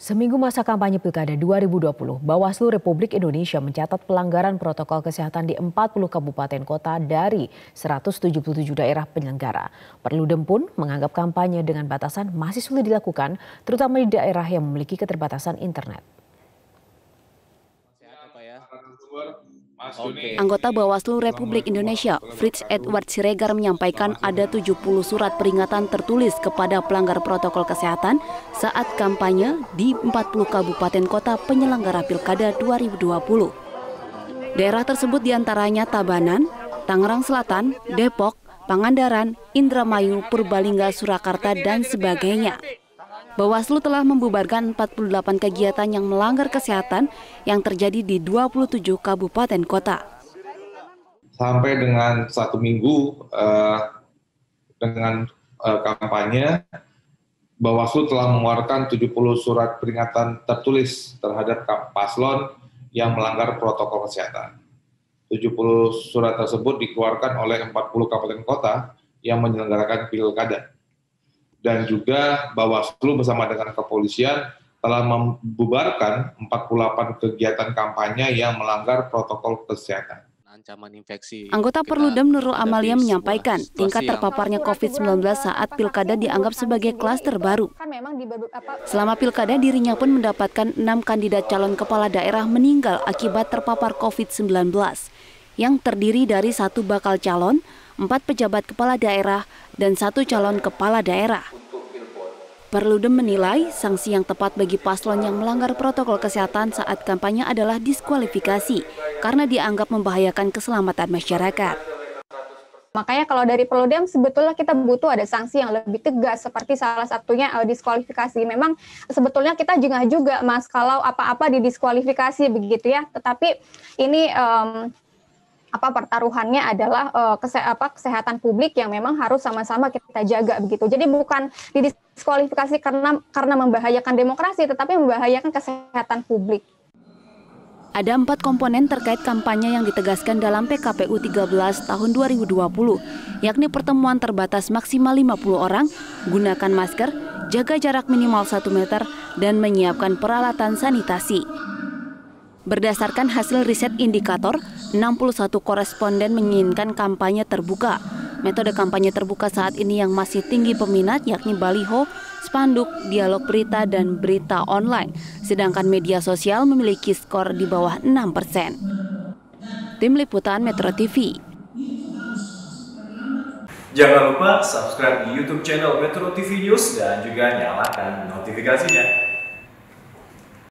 Seminggu masa kampanye Pilkada 2020, Bawaslu Republik Indonesia mencatat pelanggaran protokol kesehatan di 40 kabupaten kota dari 177 daerah penyelenggara. Perludem pun menganggap kampanye dengan batasan masih sulit dilakukan, terutama di daerah yang memiliki keterbatasan internet. Anggota Bawaslu Republik Indonesia, Fritz Edward Siregar menyampaikan ada 70 surat peringatan tertulis kepada pelanggar protokol kesehatan saat kampanye di 40 kabupaten kota penyelenggara Pilkada 2020. Daerah tersebut diantaranya Tabanan, Tangerang Selatan, Depok, Pangandaran, Indramayu, Purbalingga, Surakarta, dan sebagainya. Bawaslu telah membubarkan 48 kegiatan yang melanggar kesehatan yang terjadi di 27 kabupaten kota. Sampai dengan 1 minggu dengan kampanye, Bawaslu telah mengeluarkan 70 surat peringatan tertulis terhadap paslon yang melanggar protokol kesehatan. 70 surat tersebut dikeluarkan oleh 40 kabupaten kota yang menyelenggarakan pilkada. Dan juga Bawaslu bersama dengan kepolisian telah membubarkan 48 kegiatan kampanye yang melanggar protokol kesehatan. Anggota Perludem Nurul Amalia menyampaikan tingkat terpaparnya COVID-19 saat pilkada dianggap sebagai klaster baru. Selama pilkada dirinya pun mendapatkan 6 kandidat calon kepala daerah meninggal akibat terpapar COVID-19 yang terdiri dari 1 bakal calon, 4 pejabat kepala daerah, dan 1 calon kepala daerah. Perludem menilai sanksi yang tepat bagi paslon yang melanggar protokol kesehatan saat kampanye adalah diskualifikasi karena dianggap membahayakan keselamatan masyarakat. Makanya kalau dari Perludem sebetulnya kita butuh ada sanksi yang lebih tegas seperti salah satunya diskualifikasi. Memang sebetulnya kita jengah juga Mas kalau apa-apa didiskualifikasi begitu ya. Tetapi ini pertaruhannya adalah kesehatan publik yang memang harus sama-sama kita jaga begitu. Jadi bukan didiskualifikasi karena membahayakan demokrasi, tetapi membahayakan kesehatan publik. Ada 4 komponen terkait kampanye yang ditegaskan dalam PKPU 13 tahun 2020, yakni pertemuan terbatas maksimal 50 orang, gunakan masker, jaga jarak minimal 1 meter, dan menyiapkan peralatan sanitasi. Berdasarkan hasil riset indikator, 61 koresponden menginginkan kampanye terbuka. Metode kampanye terbuka saat ini yang masih tinggi peminat yakni baliho, spanduk, dialog berita, dan berita online. Sedangkan media sosial memiliki skor di bawah 6%. Tim Liputan Metro TV. Jangan lupa subscribe di YouTube channel Metro TV News dan juga nyalakan notifikasinya.